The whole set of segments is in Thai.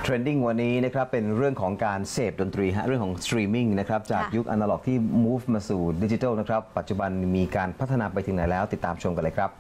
รนดิ้งวันนี้นะครับเป็นเรื่องของการเสพดนตรีเรื่องของสตรีมมิ่งนะครับจากยุคอนาล็อกที่ move มาสู่ดิจิทัลนะครับปัจจุบันมีการพัฒนาไปถึงไหนแล้วติดตามชมกันเลยครับ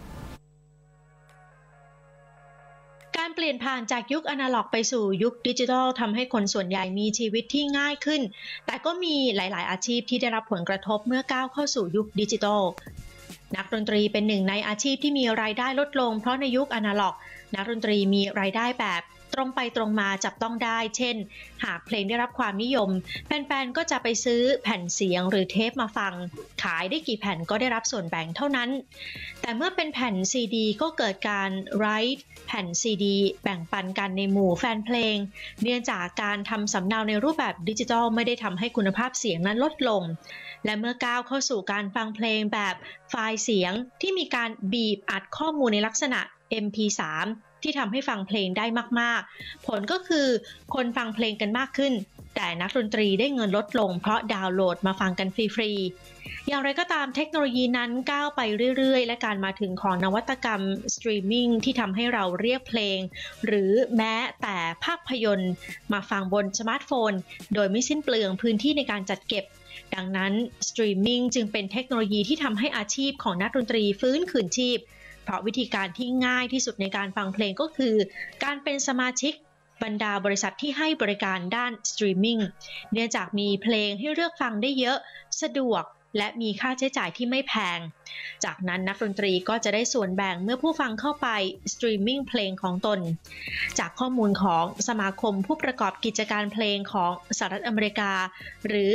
การเปลี่ยนผ่านจากยุคอนาล็อกไปสู่ยุคดิจิทัลทำให้คนส่วนใหญ่มีชีวิตที่ง่ายขึ้นแต่ก็มีหลายๆอาชีพที่ได้รับผลกระทบเมื่อก้าวเข้าสู่ยุคดิจิทัลนักดนตรีเป็นหนึ่งในอาชีพที่มีรายได้ลดลงเพราะในยุคอนาล็อกนักดนตรีมีรายได้แบบตรงไปตรงมาจับต้องได้เช่นหากเพลงได้รับความนิยมแฟนๆก็จะไปซื้อแผ่นเสียงหรือเทปมาฟังขายได้กี่แผ่นก็ได้รับส่วนแบ่งเท่านั้นแต่เมื่อเป็นแผ่นซีดีก็เกิดการไรต์แผ่นซีดีแบ่งปันกันในหมู่แฟนเพลงเนื่องจากการทำสำเนาในรูปแบบดิจิทัลไม่ได้ทำให้คุณภาพเสียงนั้นลดลงและเมื่อก้าวเข้าสู่การฟังเพลงแบบไฟล์เสียงที่มีการบีบอัดข้อมูลในลักษณะ MP3 ที่ทำให้ฟังเพลงได้มากๆผลก็คือคนฟังเพลงกันมากขึ้นแต่นักดนตรีได้เงินลดลงเพราะดาวน์โหลดมาฟังกันฟรีๆอย่างไรก็ตามเทคโนโลยีนั้นก้าวไปเรื่อยๆและการมาถึงของนวัตกรรมสตรีมมิ่งที่ทำให้เราเรียกเพลงหรือแม้แต่ภาพยนตร์มาฟังบนสมาร์ทโฟนโดยไม่สิ้นเปลืองพื้นที่ในการจัดเก็บดังนั้นสตรีมมิ่งจึงเป็นเทคโนโลยีที่ทำให้อาชีพของนักดนตรีฟื้นคืนชีพเพราะวิธีการที่ง่ายที่สุดในการฟังเพลงก็คือการเป็นสมาชิกบรรดาบริษัทที่ให้บริการด้านสตรีมมิ่งเนื่องจากมีเพลงให้เลือกฟังได้เยอะสะดวกและมีค่าใช้จ่ายที่ไม่แพงจากนั้นนักดนตรีก็จะได้ส่วนแบ่งเมื่อผู้ฟังเข้าไปสตรีมมิ่งเพลงของตนจากข้อมูลของสมาคมผู้ประกอบกิจการเพลงของสหรัฐอเมริกาหรือ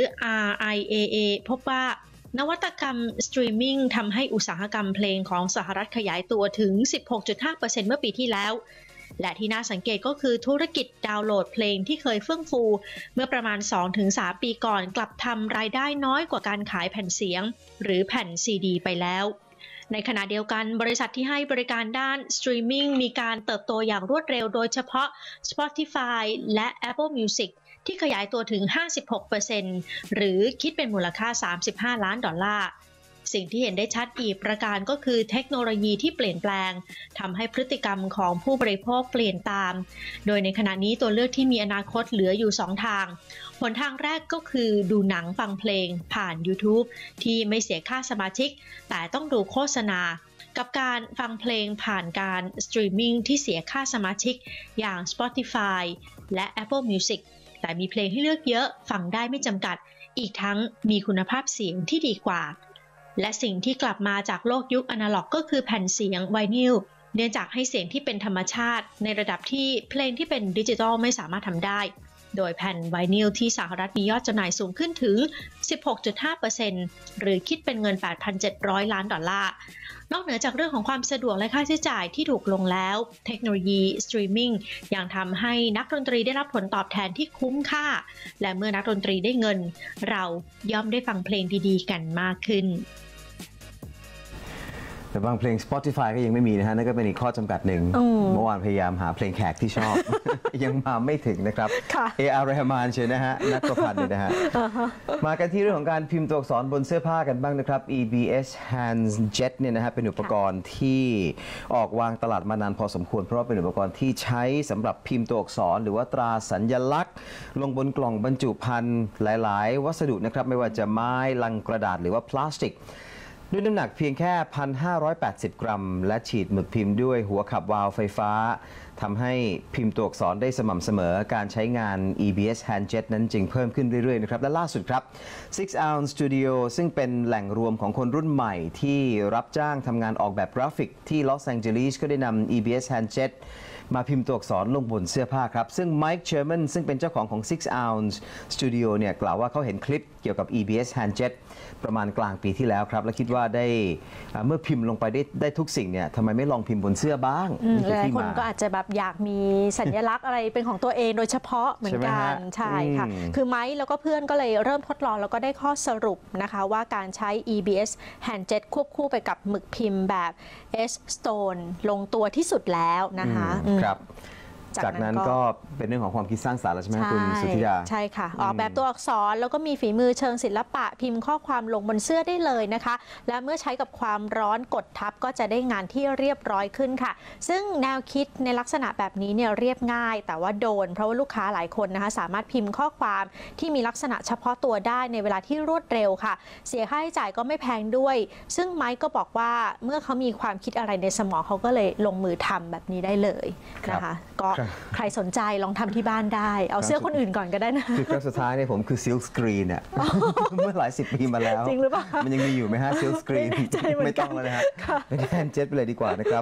RIAA พบว่านวัตกรรมสตรีมมิ่งทำให้อุตสาหกรรมเพลงของสหรัฐขยายตัวถึง 16.5% เมื่อปีที่แล้วและที่น่าสังเกตก็คือธุรกิจดาวน์โหลดเพลงที่เคยเฟื่องฟูเมื่อประมาณ 2-3 ปีก่อนกลับทำรายได้น้อยกว่าการขายแผ่นเสียงหรือแผ่นซีดีไปแล้วในขณะเดียวกันบริษัทที่ให้บริการด้านสตรีมมิ่งมีการเติบโตอย่างรวดเร็วโดยเฉพาะ Spotify และ Apple Music ที่ขยายตัวถึง 56% หรือคิดเป็นมูลค่า$35 ล้านสิ่งที่เห็นได้ชัดอีกประการก็คือเทคโนโลยีที่เปลี่ยนแปลงทำให้พฤติกรรมของผู้บริโภคเปลี่ยนตามโดยในขณะนี้ตัวเลือกที่มีอนาคตเหลืออยู่2 ทางหนทางแรกก็คือดูหนังฟังเพลงผ่าน YouTube ที่ไม่เสียค่าสมาชิกแต่ต้องดูโฆษณากับการฟังเพลงผ่านการสตรีมมิ่งที่เสียค่าสมาชิกอย่าง Spotify และ Apple Music แต่มีเพลงให้เลือกเยอะฟังได้ไม่จำกัดอีกทั้งมีคุณภาพเสียงที่ดีกว่าและสิ่งที่กลับมาจากโลกยุคอนาล็อกก็คือแผ่นเสียงไวนิลเนื่องจากให้เสียงที่เป็นธรรมชาติในระดับที่เพลงที่เป็นดิจิทัลไม่สามารถทำได้โดยแผ่นไวนิลที่สหรัฐมียอดจำหน่ายสูงขึ้นถึง 16.5% หรือคิดเป็นเงิน $8,700 ล้านนอกเหนือจากเรื่องของความสะดวกและค่าใช้จ่ายที่ถูกลงแล้วเทคโนโลยีสตรีมมิ่งยังทำให้นักดนตรีได้รับผลตอบแทนที่คุ้มค่าและเมื่อนักดนตรีได้เงินเราย่อมได้ฟังเพลงดีๆกันมากขึ้นแต่บางเพลง Spotify ก็ยังไม่มีนะฮะนั่นก็เป็นอีกข้อจำกัดหนึ่งเมื่อวานพยายามหาเพลงแขกที่ชอบ ยังมาไม่ถึงนะครับ A.R. Rahman เชียวนะฮะนักประพันธ์นะฮะมากันที่เรื่องของการพิมพ์ตัวอักษรบนเสื้อผ้ากันบ้างนะครับ EBS Handjet เนี่ยนะฮะเป็นอุปกรณ์ที่ออกวางตลาดมานานพอสมควรเพราะว่าเป็นอุปกรณ์ที่ใช้สำหรับพิมพ์ตัวอักษรหรือว่าตราสัญลักษณ์ลงบนกล่องบรรจุภัณฑ์หลายๆวัสดุนะครับไม่ว่าจะไม้ลังกระดาษหรือว่าพลาสติกด้วยน้ำหนักเพียงแค่ 1,580 กรัมและฉีดหมึกพิมพ์ด้วยหัวขับวาล์วไฟฟ้าทำให้พิมพ์ตัวอักษรได้สม่ำเสมอการใช้งาน EBS Handjet นั้นจึงเพิ่มขึ้นเรื่อยๆนะครับและล่าสุดครับ 6 Ounce Studio ซึ่งเป็นแหล่งรวมของคนรุ่นใหม่ที่รับจ้างทำงานออกแบบกราฟิกที่ลอสแองเจลิสก็ได้นำ EBS Handjet มาพิมพ์ตัวอักษรลงบนเสื้อผ้าครับซึ่ง Mike Sherman ซึ่งเป็นเจ้าของ 6 Ounce Studio เนี่ยกล่าวว่าเขาเห็นคลิปเกี่ยวกับ EBS Handjet ประมาณกลางปีที่แล้วครับและคิดว่าได้เมื่อพิมพ์ลงไปได้ทุกสิ่งเนี่ยทำไมไม่ลองพิมพ์บนเสื้อบ้างหลายคนก็อาจจะแบบอยากมีสัญลักษณ์อะไรเป็นของตัวเองโดยเฉพาะเหมือนกันใช่ค่ะคือไมค์แล้วก็เพื่อนก็เลยเริ่มทดลองแล้วก็ได้ข้อสรุปนะคะว่าการใช้ EBS Handjet ควบคู่ไปกับหมึกพิมพ์แบบ S Stone ลงตัวที่สุดแล้วนะคะครับจากนั้นก็เป็นเรื่องของความคิดสร้างสรรค์แล้วใช่ไหมคุณสุธิดาใช่ค่ะออกแบบตัวอักษรแล้วก็มีฝีมือเชิงศิลปะพิมพ์ข้อความลงบนเสื้อได้เลยนะคะและเมื่อใช้กับความร้อนกดทับก็จะได้งานที่เรียบร้อยขึ้นค่ะซึ่งแนวคิดในลักษณะแบบนี้เนี่ยเรียบง่ายแต่ว่าโดนเพราะว่าลูกค้าหลายคนนะคะสามารถพิมพ์ข้อความที่มีลักษณะเฉพาะตัวได้ในเวลาที่รวดเร็วค่ะเสียค่าใช้จ่ายก็ไม่แพงด้วยซึ่งไมค์ก็บอกว่าเมื่อเขามีความคิดอะไรในสมองเขาก็เลยลงมือทำแบบนี้ได้เลยนะคะก็ใครสนใจลองทำที่บ้านได้เอาเสื้อคนอื่นก่อนก็ได้นะคือครั้งสุดท้ายเนี่ยผมคือซิลสกรีนเนี่ยเมื่อหลาย10 ปีมาแล้วจริงหรือเปล่ามันยังมีอยู่ไหมฮะซิลสกรีนไม่ต้องแล้วนะฮะเป็นแทนเจ็ตไปเลยดีกว่านะครับ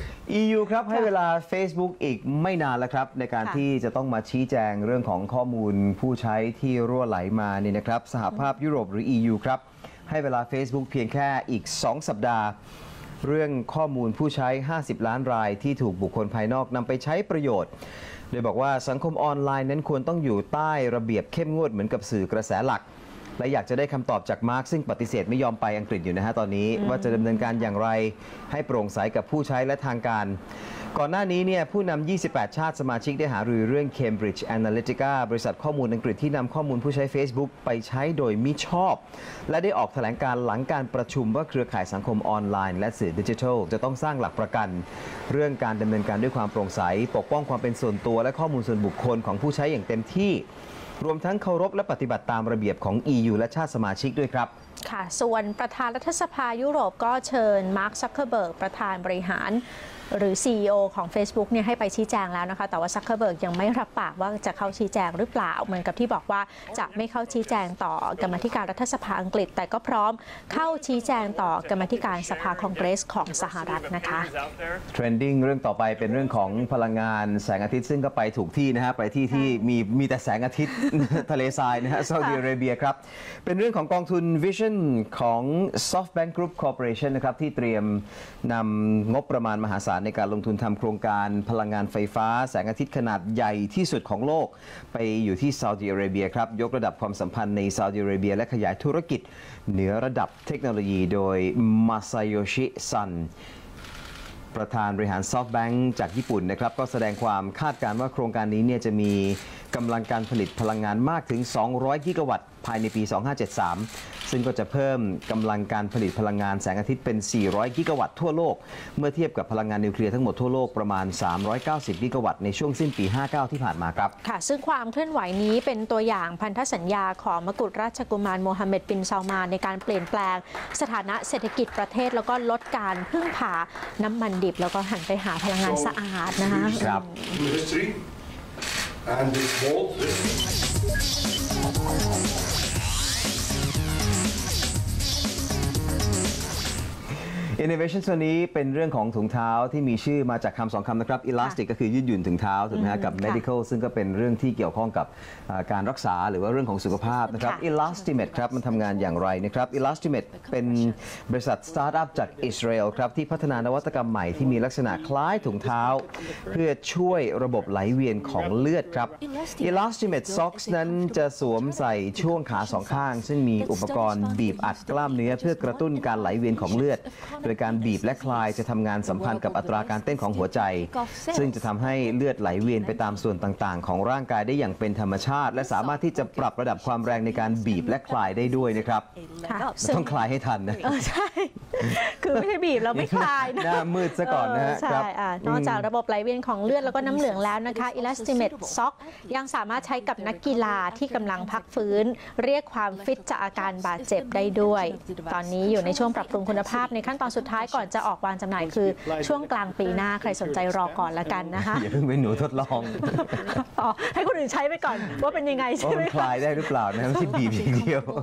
EU ครับให้เวลา Facebook อีกไม่นานแล้วครับในการที่จะต้องมาชี้แจงเรื่องของข้อมูลผู้ใช้ที่รั่วไหลมานี่นะครับสหภาพยุโรปหรือ EU ครับให้เวลา Facebook เพียงแค่อีก2 สัปดาห์เรื่องข้อมูลผู้ใช้50 ล้านรายที่ถูกบุคคลภายนอกนำไปใช้ประโยชน์โดยบอกว่าสังคมออนไลน์นั้นควรต้องอยู่ใต้ระเบียบเข้มงวดเหมือนกับสื่อกระแสหลักและอยากจะได้คำตอบจากมาร์คซึ่งปฏิเสธไม่ยอมไปอังกฤษอยู่นะฮะตอนนี้ว่าจะดำเนินการอย่างไรให้โปร่งใสกับผู้ใช้และทางการก่อนหน้านี้เนี่ยผู้นำ28 ชาติสมาชิกได้หารือเรื่อง Cambridge Analytica บริษัทข้อมูลอังกฤษที่นำข้อมูลผู้ใช้ Facebook ไปใช้โดยมิชอบและได้ออกแถลงการหลังการประชุมว่าเครือข่ายสังคมออนไลน์และสื่อดิจิทัลจะต้องสร้างหลักประกันเรื่องการดำเนินการด้วยความโปร่งใสปกป้องความเป็นส่วนตัวและข้อมูลส่วนบุคคลของผู้ใช้อย่างเต็มที่รวมทั้งเคารพและปฏิบัติตามระเบียบของ EU และชาติสมาชิกด้วยครับค่ะส่วนประธานรัฐสภายุโรปก็เชิญมาร์ค ซักเคอร์เบิร์กประธานบริหารหรือ CEO ของ Facebook เนี่ยให้ไปชี้แจงแล้วนะคะแต่ว่าซักเคอร์เบิร์กยังไม่รับปากว่าจะเข้าชี้แจงหรือเปล่าเหมือนกับที่บอกว่าจะไม่เข้าชี้แจงต่อกรรมาธิการรัฐสภาอังกฤษแต่ก็พร้อมเข้าชี้แจงต่อกรรมาธิการสภาคองเกรสของสหรัฐนะคะ Trending เรื่องต่อไปเป็นเรื่องของพลังงานแสงอาทิตย์ซึ่งก็ไปถูกที่นะฮะไปที่มีแต่แสงอาทิตย์ ทะเลทรายนะฮะซาอุดิอาระเบียครับเป็นเรื่องของกองทุน Vision ของ SoftBank Group Corporation นะครับที่เตรียมนำงบประมาณมหาศาลในการลงทุนทำโครงการพลังงานไฟฟ้าแสงอาทิตย์ขนาดใหญ่ที่สุดของโลกไปอยู่ที่ซาอุดิอาระเบียครับยกระดับความสัมพันธ์ในซาอุดิอาระเบียและขยายธุรกิจเหนือระดับเทคโนโลยีโดยมาซาโยชิซันประธานบริหาร SoftBank จากญี่ปุ่นนะครับก็แสดงความคาดการณ์ว่าโครงการนี้เนี่ยจะมีกำลังการผลิตพลังงานมากถึง200กิกะวัตต์ภายในปี 2573 ซึ่งก็จะเพิ่มกำลังการผลิตพลังงานแสงอาทิตย์เป็น400กิกะวัตต์ทั่วโลกเมื่อเทียบกับพลังงานนิวเคลียร์ทั้งหมดทั่วโลกประมาณ390กิกะวัตต์ในช่วงสิ้นปี 59 ที่ผ่านมาครับค่ะซึ่งความเคลื่อนไหวนี้เป็นตัวอย่างพันธสัญญาของมกุฎราชกุมารโมฮัมเหม็ดบินซาลมานในการเปลี่ยนแปลงสถานะเศรษฐกิจประเทศแล้วก็ลดการพึ่งพาน้ำมันดิบแล้วก็หันไปหาพลังงานสะอาดนะคะครับ And this boat. Innovation ตัวนี้เป็นเรื่องของถุงเท้าที่มีชื่อมาจากคำ2 คำนะครับ Elastic ก็คือยืดหยุ่นถึงเท้าถูกไหมฮะกับ Medical ซึ่งก็เป็นเรื่องที่เกี่ยวข้องกับการรักษาหรือว่าเรื่องของสุขภาพนะครับ Elastimate ครับมันทำงานอย่างไรนะครับ Elastimate เป็นบริษัทสตาร์ทอัพจากอิสราเอลครับที่พัฒนานวัตกรรมใหม่ที่มีลักษณะคล้ายถุงเท้าเพื่อช่วยระบบไหลเวียนของเลือดครับ Elastimate Socks นั้นจะสวมใส่ช่วงขา2 ข้างซึ่งมีอุปกรณ์บีบอัดกล้ามเนื้อเพื่อกระตุ้นการไหลเวียนของเลือดโดยการบีบและคลายจะทำงานสัมพันธ์กับอัตราการเต้นของหัวใจซึ่งจะทำให้เลือดไหลเวียนไปตามส่วนต่างๆของร่างกายได้อย่างเป็นธรรมชาติและสามารถที่จะปรับระดับความแรงในการบีบและคลายได้ด้วยนะครับต้องคลายให้ทันนะใช่คือไม่ใช่บีบเราไม่คลายนะหน้ามืดซะก่อนนะฮะใช่นอกจากระบบไหลเวียนของเลือดแล้วก็น้ำเหลืองแล้วนะคะ Elastimate Sock ยังสามารถใช้กับนักกีฬาที่กำลังพักฟื้นเรียกความฟิตจากอาการบาดเจ็บได้ด้วยตอนนี้อยู่ในช่วงปรับปรุงคุณภาพในขั้นตอนสุดท้ายก่อนจะออกวางจำหน่ายคือช่วงกลางปีหน้าใครสนใจรอก่อนละกันนะคะอย่าเพิ่งเป็นหนูทดลองให้คนอื่นใช้ไปก่อนว่าเป็นยังไงใช่ไหมคลายได้หรือเปล่านะไม่ใช่บีบอย่างเดียว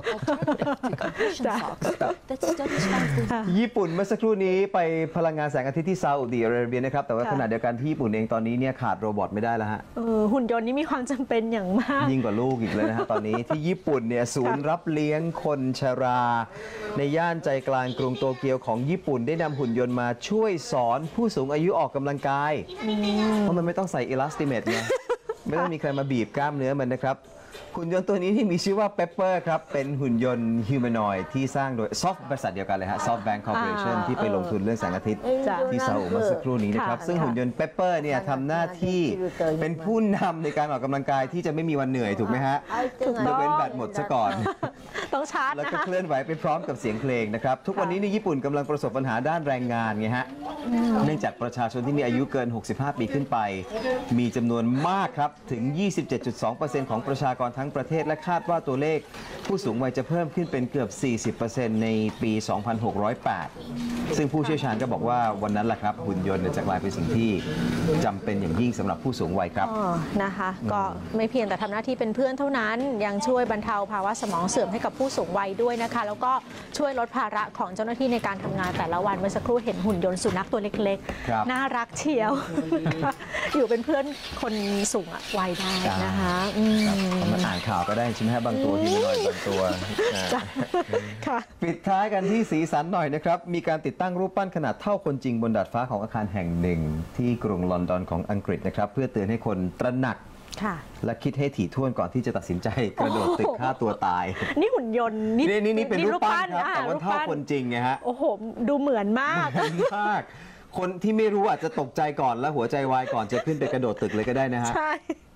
ญี่ปุ่นเมื่อสักครู่นี้ไปพลังงานแสงอาทิตย์ที่ซาอุดิอาระเบียนะครับแต่ว่าขณะเดียวกันที่ญี่ปุ่นเองตอนนี้เนี่ยขาดโรบอทไม่ได้แล้วฮะหุ่นยนต์นี้มีความจำเป็นอย่างมากยิ่งกว่าลูกอีกเลยนะฮะตอนนี้ที่ญี่ปุ่นเนี่ยศูนย์รับเลี้ยงคนชราในย่านใจกลางกรุงโตเกียวของญี่ปุ่นได้นำหุ่นยนต์มาช่วยสอนผู้สูงอายุออกกำลังกายเพราะมันไม่ต้องใส่ Elastimate ไงไม่ต้องมีใครมาบีบกล้ามเนื้อมันนะครับหุ่นยนต์ตัวนี้ที่มีชื่อว่าเปปเปอร์ครับเป็นหุ่นยนต์ฮิวแมนอยด์ที่สร้างโดยซอฟบริษัทเดียวกันเลยฮะ SoftBank Corporation ที่ไปลงทุนเรื่องแสงอาทิตย์ที่ซาอุเมื่อสักครู่นี้นะครับซึ่งหุ่นยนต์เปปเปอร์เนี่ยทำหน้าที่เป็นผู้นำในการออกกำลังกายที่จะไม่มีวันเหนื่อยถูกไหมฮะยกเว้นแบตหมดซะก่อนต้องชาร์จแล้วนะก็คะเคลื่อนไหวไปพร้อมกับเสียงเพลงนะครับทุกวันนี้ในญี่ปุ่นกำลังประสบปัญหาด้านแรงงานไงฮะเนื่องจากประชาชนที่มีอายุเกิน 65 ปีขึ้นไป มีจำนวนมากครับถึง 27.2% ของประชากรทั้งประเทศและคาดว่าตัวเลขผู้สูงวัยจะเพิ่มขึ้นเป็นเกือบ 40% ในปี 2608 ซึ่งผู้เชี่ยวชาญก็บอกว่าวันนั้นแหละครับหุ่นยนต์จะกลายเป็นสิ่งที่จำเป็นอย่างยิ่งสำหรับผู้สูงวัยครับนะคะก็ไม่เพียงแต่ทำหน้าที่เป็นเพื่อนเท่านั้นยังช่วยบรรเทาภาวะสมองเสื่อมให้กับผู้สูงวัยด้วยนะคะแล้วก็ช่วยลดภาระของเจ้าหน้าที่ในการทำงานแต่ละวันเมื่อสักครู่เห็นหุ่นยนต์สุนัขตัวเล็กครับๆน่ารักเชียว อยู่เป็นเพื่อนคนสูงวัยได้นะคะมาอ่านข่าวก็ได้ใช่ไหมฮะบางตัวที่ไม่น้อยบางตัวค่ะปิดท้ายกันที่สีสันหน่อยนะครับ มีการติดตั้งรูปปั้นขนาดเท่าคนจริงบนดาดฟ้าของอาคารแห่งหนึ่ง ที่กรุงลอนดอนของอังกฤษนะครับ เพื่อเตือนให้คนตระหนักค่ะและคิดให้ถี่ถ้วนก่อนที่จะตัดสินใจกระโดดตึกฆ่าตัวตายนี่หุ่นยนต์นี่เป็นรูปปั้นครับแต่ว่าเท่าคนจริงไงฮะโอ้โหดูเหมือนมากมาก คนที่ไม่รู้อาจจะตกใจก่อนแล้วหัวใจวายก่อนจะขึ้นไปกระโดดตึกเลยก็ได้นะฮะใช่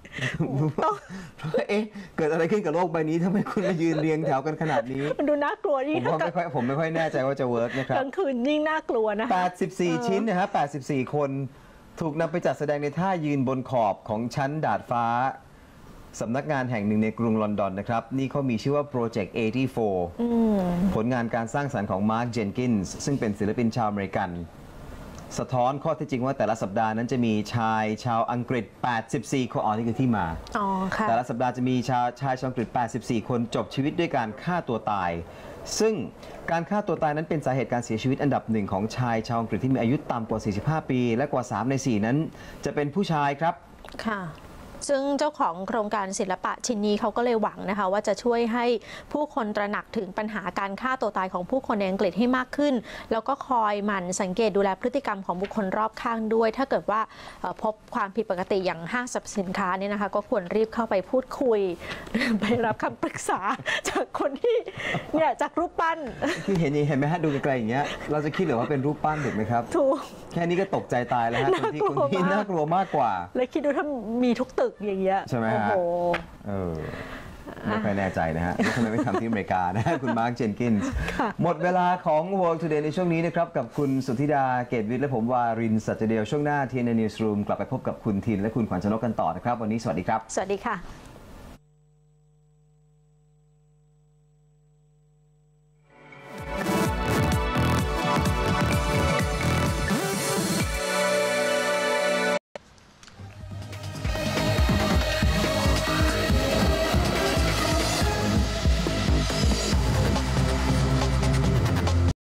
เอ๊ะเกิดอะไรขึ้นกับโลกใบนี้ทำไมคุณมายืนเรียงแถวกันขนาดนี้มันดูน่ากลัวยิ่งผมไม่ค่อยแน่ใจว่าจะเวิร์กนะครับกลางคืนยิ่งน่ากลัวนะคะ 84 ชิ้นนะฮะ84 คนถูกนำไปจัดแสดงในท่ายืนบนขอบของชั้นดาดฟ้าสำนักงานแห่งหนึ่งในกรุงลอนดอนนะครับ นี่เขามีชื่อว่า Project 84 ผลงานการสร้างสรรค์ของมาร์ค เจนกินส์ซึ่งเป็นศิลปินชาวอเมริกัน สะท้อนข้อเท็จจริงว่าแต่ละสัปดาห์นั้นจะมีชายชาวอังกฤษ 84 คนนี่คือที่มาอ๋อค่ะแต่ละสัปดาห์จะมีชายชาวอังกฤษ 84 คนจบชีวิตด้วยการฆ่าตัวตาย ซึ่งการฆ่าตัวตายนั้นเป็นสาเหตุการเสียชีวิตอันดับหนึ่งของชายชาวอังกฤษที่มีอายุต่ำกว่า 45 ปี และกว่า 3 ใน 4 นั้นจะเป็นผู้ชายครับค่ะ ซึ่งเจ้าของโครงการศิลปะชิ้นนี้เขาก็เลยหวังนะคะว่าจะช่วยให้ผู้คนตระหนักถึงปัญหาการฆ่าตัวตายของผู้คนในอังกฤษให้มากขึ้น แล้วก็คอยหมั่นสังเกตดูแลพฤติกรรมของบุคคลรอบข้างด้วย ถ้าเกิดว่าพบความผิดปกติอย่างห้างสรรพสินค้าเนี่ยนะคะก็ควรรีบเข้าไปพูดคุย ไปรับคำปรึกษาจากคนที่เนี่ยจากรูปปั้นคือเห็นไหมฮะดูไกลๆอย่างเงี้ยเราจะคิดเหรือว่าเป็นรูปปั้นถูกไหมครับถูกแค่นี้ก็ตกใจตายแล้วฮะคนที่น่ากลัวมากกว่าเลยคิดดูถ้ามีทุกตึกอย่างเงี้ยใช่ไหมฮะโอ้โหไม่ค่อยแน่ใจนะฮะทำไมไม่ทำที่อเมริกานะฮะคุณมาร์ค เจนกินส์หมดเวลาของ World Today ในช่วงนี้นะครับกับคุณสุทธิดาเกตวิทย์และผมวารินทร์สัจเดียวช่วงหน้า TNN Newsroom กลับไปพบกับคุณทินและคุณขวัญชนกกันต่อนะครับวันนี้สวัสดีครับสวัสดีค่ะ